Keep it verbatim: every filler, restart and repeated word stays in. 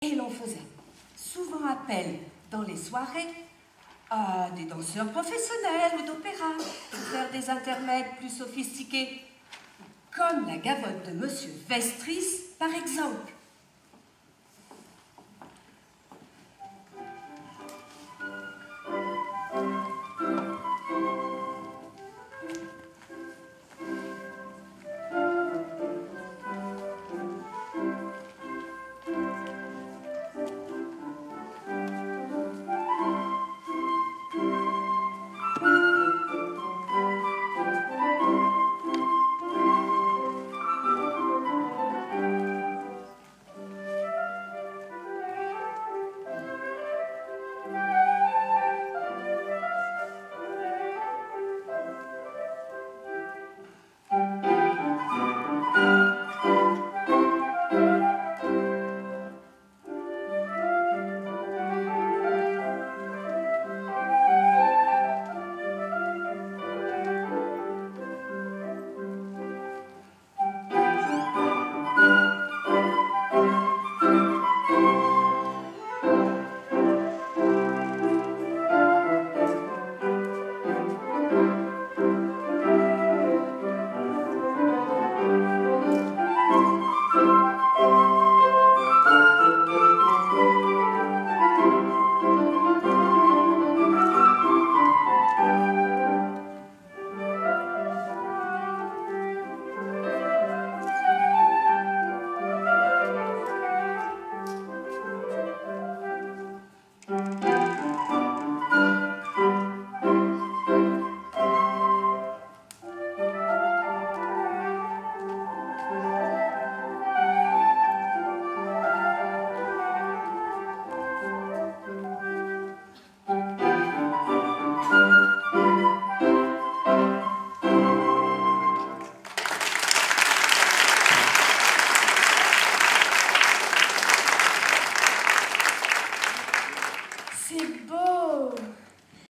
Et l'on faisait souvent appel dans les soirées à des danseurs professionnels ou d'opéra pour faire des intermèdes plus sophistiqués, comme la gavotte de Monsieur Vestris, par exemple.